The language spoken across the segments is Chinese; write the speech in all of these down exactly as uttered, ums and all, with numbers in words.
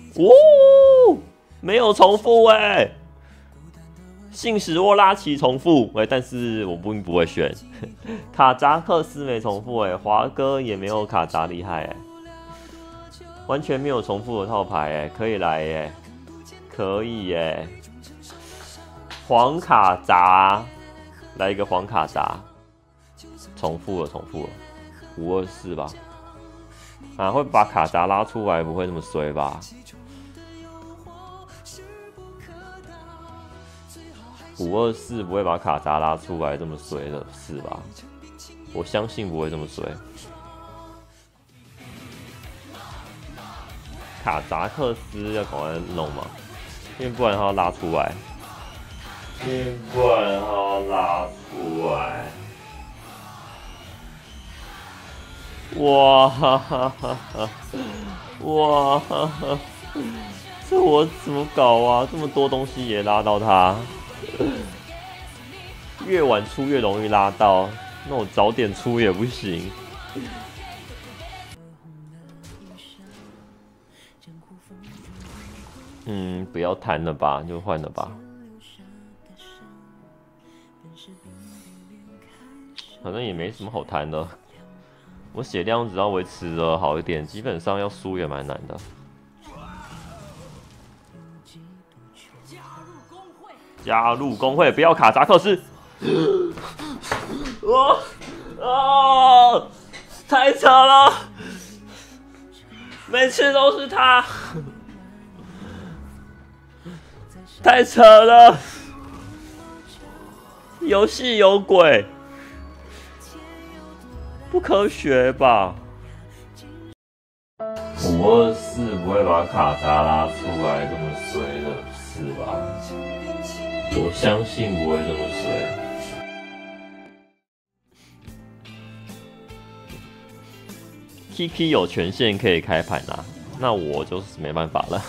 哦，没有重复哎、欸，信使沃拉奇重复哎、欸，但是我不不会选卡扎克斯没重复哎、欸，华哥也没有卡扎厉害哎、欸，完全没有重复的套牌哎、欸，可以来哎、欸，可以耶、欸，黄卡扎来一个黄卡扎，重复了重复了，五二四吧。啊，会把卡扎拉出来，不会那么衰吧？五二四不会把卡扎拉出来这么衰的是吧？我相信不会这么衰。卡扎克斯要赶快弄嘛，因为不然他要拉出来，因为不然他要拉出来。哇哈哈哈哈！哇哈哈！这我怎么搞啊？这么多东西也拉到他，越晚出越容易拉到，那我早点出也不行。嗯，不要弹了吧，就换了吧。反正也没什么好弹的。我血量只要维持的好一点，基本上要输也蛮难的。加入工会，不要卡扎克斯！我啊，太扯了！每次都是他，太扯了！游戏有鬼！不科学吧？五二四不会把卡扎拉出来这么衰的，是吧？我相信不会这么衰。Kiki 有权限可以开盘啊，那我就是没办法了。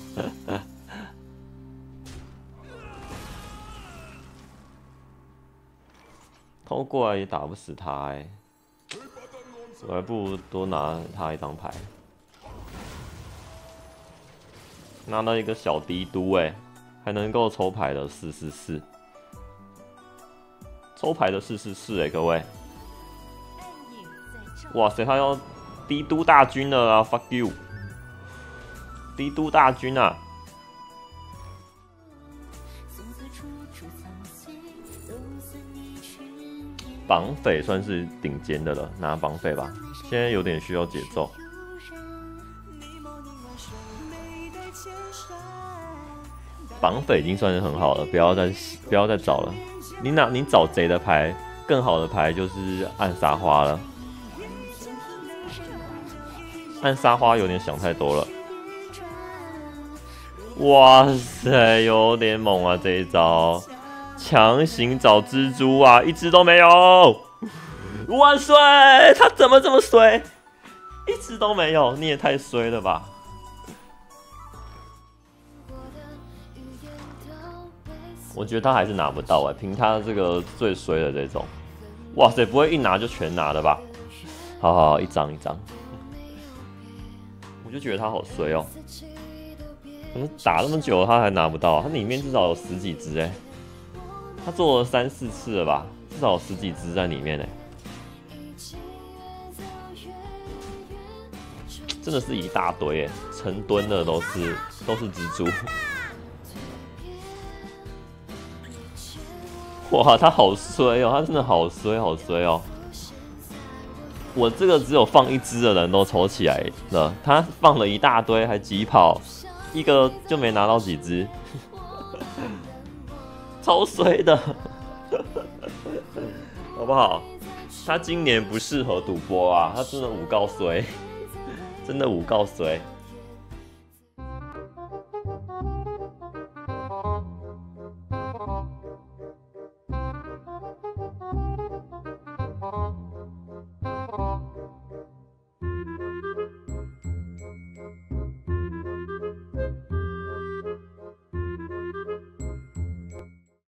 偷过来也打不死他哎、欸。我还不如多拿他一张牌，拿到一个小帝都哎、欸，还能够抽牌的四四四，抽牌的四四四哎，各位，哇塞，他要帝都大军了啊 ！Fuck you， 帝都大军啊！绑匪算是顶尖的了，拿绑匪吧。现在有点需要节奏。绑匪已经算是很好了，不要再不要再找了。你拿你找贼的牌，更好的牌就是暗杀花了。暗杀花有点想太多了。哇塞，有点猛啊这一招！强行找蜘蛛啊，一只都没有！万岁！他怎么这么衰？一只都没有，你也太衰了吧！我觉得他还是拿不到哎、欸，凭他这个最衰的这种，哇塞，不会一拿就全拿了吧？好好好，一张一张，我就觉得他好衰哦、喔。怎么打那么久他还拿不到、啊？他里面至少有十几只哎、欸。他做了三四次了吧，至少有十几只在里面呢、欸，真的是一大堆哎，成吨的都是都是蜘蛛。哇，他好衰哦，他真的好衰好衰哦。我这个只有放一只的人都抽起来了，他放了一大堆还急跑，一个就没拿到几只。超衰的，好不好？他今年不适合赌博啊，他真的五告衰，真的五告衰。